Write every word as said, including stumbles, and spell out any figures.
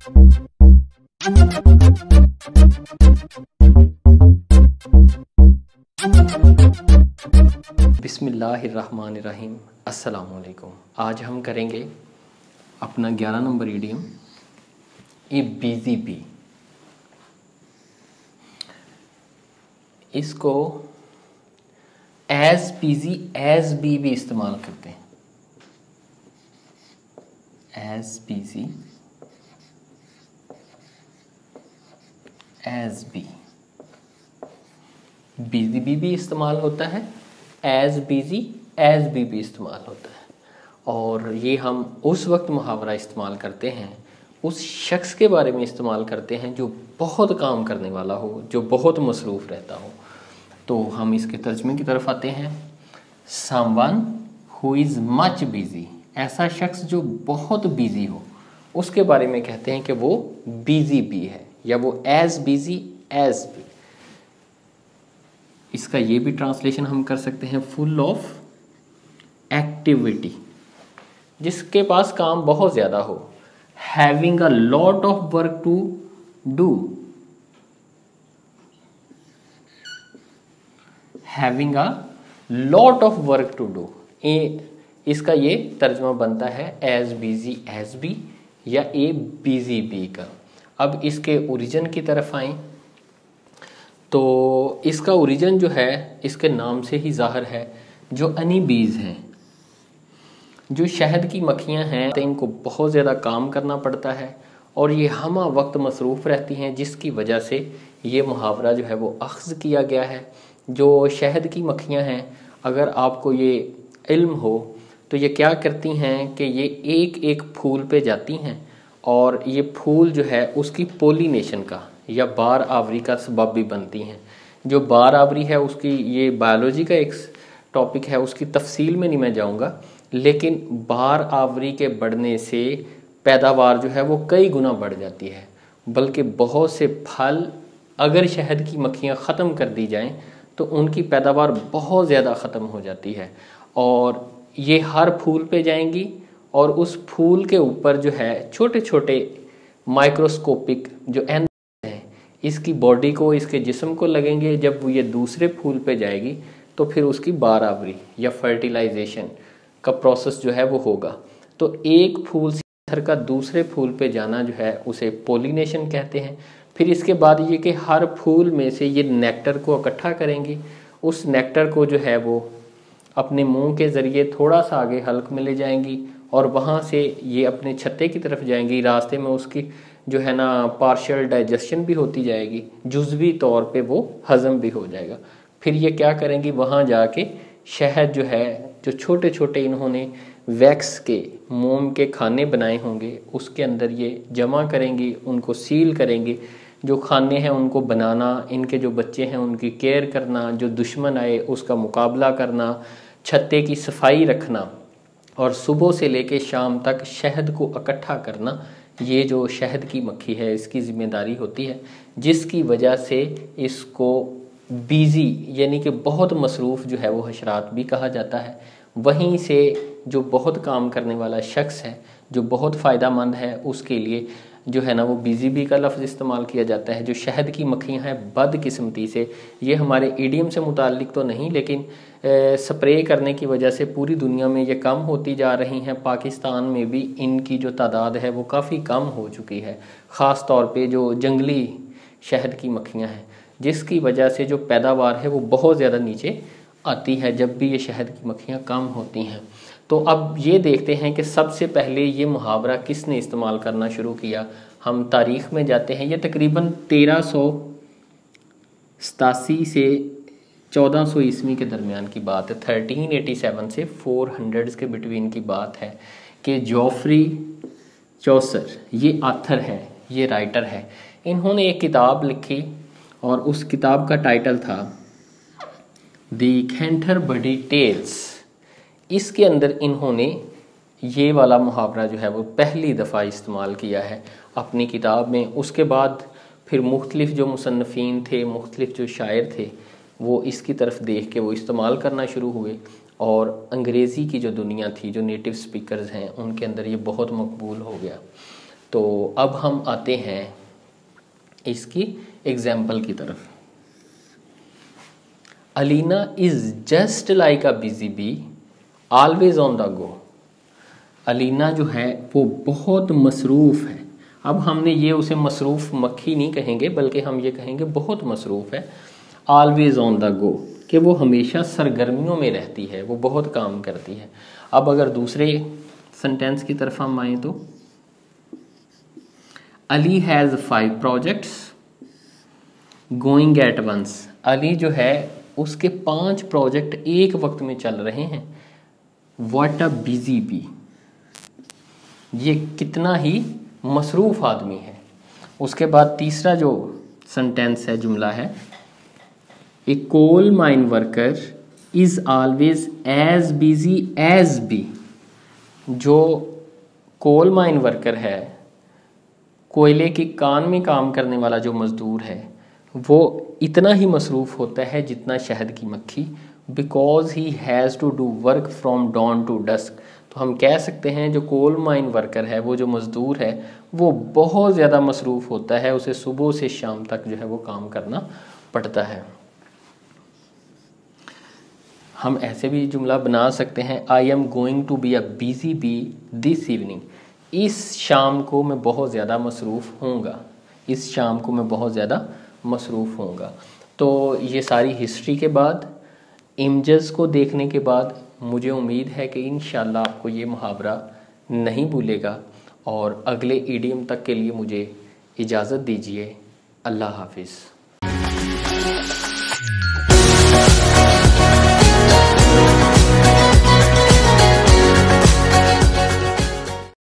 बिस्मिल्लाहिर्रहमानिर्रहीम। अस्सलामुअलैकुम। आज हम करेंगे अपना ग्यारह number idiom a busy bee. इसको एज बिजी एज बी भी इस्तेमाल करते हैं। As busy as bee, busy bee भी इस्तेमाल होता है, एज बिजी एज बी भी इस्तेमाल होता है। और ये हम उस वक्त मुहावरा इस्तेमाल करते हैं, उस शख्स के बारे में इस्तेमाल करते हैं जो बहुत काम करने वाला हो, जो बहुत मसरूफ़ रहता हो। तो हम इसके तर्जमे की तरफ आते हैं। Someone who is much busy, ऐसा शख्स जो बहुत बिजी हो, उसके बारे में कहते हैं कि वो बिजी बी है या वो एज बिजी एज बी। इसका ये भी ट्रांसलेशन हम कर सकते हैं फुल ऑफ एक्टिविटी, जिसके पास काम बहुत ज़्यादा हो। Having a lot of work to do, having a lot of work to do, इसका ये तर्जमा बनता है एज बिजी एज बी या ए बिजी बी का। अब इसके ओरिजिन की तरफ आएं तो इसका ओरिजिन जो है इसके नाम से ही ज़ाहिर है। जो अनी बीज हैं, जो शहद की मक्खियां हैं, तो इनको बहुत ज़्यादा काम करना पड़ता है और ये हम वक्त मसरूफ़ रहती हैं, जिसकी वजह से ये मुहावरा जो है वो अख्ज़ किया गया है। जो शहद की मक्खियां हैं, अगर आपको ये इल्म हो तो ये क्या करती हैं कि ये एक एक फूल पे जाती हैं और ये फूल जो है उसकी पोलिनेशन का या बार आवरी का सबब भी बनती हैं। जो बार आवरी है उसकी ये बायोलॉजी का एक टॉपिक है, उसकी तफसील में नहीं मैं जाऊंगा, लेकिन बार आवरी के बढ़ने से पैदावार जो है वो कई गुना बढ़ जाती है। बल्कि बहुत से फल अगर शहद की मक्खियाँ ख़त्म कर दी जाएं तो उनकी पैदावार बहुत ज़्यादा ख़त्म हो जाती है और ये हर फूल पे जाएंगी और उस फूल के ऊपर जो है छोटे छोटे माइक्रोस्कोपिक जो एन इसकी बॉडी को, इसके जिस्म को लगेंगे। जब वो ये दूसरे फूल पे जाएगी तो फिर उसकी बार आवरी या फर्टिलाइजेशन का प्रोसेस जो है वो होगा। तो एक फूल से पत्थर का दूसरे फूल पे जाना जो है उसे पोलिनेशन कहते हैं। फिर इसके बाद ये कि हर फूल में से ये नेक्टर को इकट्ठा करेंगी। उस नेक्टर को जो है वो अपने मुंह के ज़रिए थोड़ा सा आगे हल्क में ले जाएंगी और वहाँ से ये अपने छत्ते की तरफ जाएंगी। रास्ते में उसकी जो है ना पार्शियल डाइजेशन भी होती जाएगी, जुज़वी तौर पे वो हज़म भी हो जाएगा। फिर ये क्या करेंगी, वहाँ जाके शहद जो है, जो छोटे छोटे इन्होंने वैक्स के मोम के खाने बनाए होंगे उसके अंदर ये जमा करेंगी, उनको सील करेंगी। जो खाने हैं उनको बनाना, इनके जो बच्चे हैं उनकी केयर करना, जो दुश्मन आए उसका मुकाबला करना, छत्ते की सफाई रखना और सुबह से लेके शाम तक शहद को इकट्ठा करना, ये जो शहद की मक्खी है इसकी ज़िम्मेदारी होती है। जिसकी वजह से इसको बिजी यानी कि बहुत मसरूफ़ जो है वो हशरात भी कहा जाता है। वहीं से जो बहुत काम करने वाला शख्स है, जो बहुत फ़ायदा मंद है, उसके लिए जो है ना वो बिजी बी का लफ्ज़ इस्तेमाल किया जाता है। जो शहद की मक्खियाँ हैं बदकिस्मती से, ये हमारे ईडियम से मुताल्लिक तो नहीं, लेकिन स्प्रे करने की वजह से पूरी दुनिया में ये कम होती जा रही हैं। पाकिस्तान में भी इनकी जो तादाद है वो काफ़ी कम हो चुकी है, ख़ास तौर पे जो जंगली शहद की मक्खियाँ हैं, जिसकी वजह से जो पैदावार है वो बहुत ज़्यादा नीचे आती है जब भी ये शहद की मक्खियाँ कम होती हैं। तो अब ये देखते हैं कि सबसे पहले ये मुहावरा किसने इस्तेमाल करना शुरू किया। हम तारीख़ में जाते हैं। ये तकरीबन तेरह सौ सतासी से चौदह सौ ईस्वी के दरमियान की बात है। थर्टीन एटी सेवन से फोर हंड्रेड्स के बिटवीन की बात है कि जॉफ्री चौसर, ये आथर है, ये राइटर है, इन्होंने एक किताब लिखी और उस किताब का टाइटल था दी कैंटरबरी टेल्स। इसके अंदर इन्होंने ये वाला मुहावरा जो है वो पहली दफ़ा इस्तेमाल किया है अपनी किताब में। उसके बाद फिर मुख्तलिफ जो मुसन्निफ़ीन थे, मुख्तलिफ जो शायर थे, वो इसकी तरफ देख के वो इस्तेमाल करना शुरू हुए और अंग्रेज़ी की जो दुनिया थी, जो नेटिव स्पीकर्स हैं, उनके अंदर ये बहुत मकबूल हो गया। तो अब हम आते हैं इसकी एग्जाम्पल की तरफ। Alina is just like a busy bee always on the go. Alina जो है वो बहुत मसरूफ़ है। अब हमने ये उसे मसरूफ़ मक्खी नहीं कहेंगे, बल्कि हम ये कहेंगे बहुत मसरूफ़ है। ऑलवेज ऑन द गो कि वो हमेशा सरगर्मियों में रहती है, वो बहुत काम करती है। अब अगर दूसरे सेंटेंस की तरफ हम आए तो Ali has five projects going at once. Ali जो है उसके पांच प्रोजेक्ट एक वक्त में चल रहे हैं। व्हाट अ बिजी बी, ये कितना ही मसरूफ़ आदमी है। उसके बाद तीसरा जो सेंटेंस है, जुमला है, a coal mine worker is always as busy as bee. जो कोल माइन वर्कर है, कोयले की कान में काम करने वाला जो मज़दूर है, वो इतना ही मसरूफ़ होता है जितना शहद की मक्खी। Because he has to do work from dawn to dusk. तो हम कह सकते हैं जो कोल माइन वर्कर है, वो जो मज़दूर है, वो बहुत ज़्यादा मसरूफ़ होता है, उसे सुबह से शाम तक जो है वो काम करना पड़ता है। हम ऐसे भी जुमला बना सकते हैं, I am going to be a busy bee this evening. इस शाम को मैं बहुत ज़्यादा मसरूफ़ होऊंगा, इस शाम को मैं बहुत ज़्यादा मसरूफ़ होऊंगा। तो ये सारी हिस्ट्री के बाद, इमेजेस को देखने के बाद मुझे उम्मीद है कि इंशाल्लाह आपको ये मुहावरा नहीं भूलेगा। और अगले ईडियम तक के लिए मुझे इजाज़त दीजिए। अल्लाह हाफिज़।